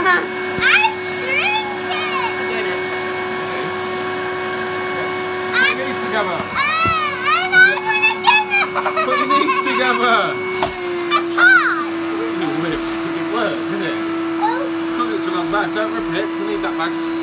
I'm shrinking. Put your knees together. And I want to get it. Put your knees together. I can't. You whip. It didn't work, did it? Oh. Can't get so long back. Don't rip it. So leave that back.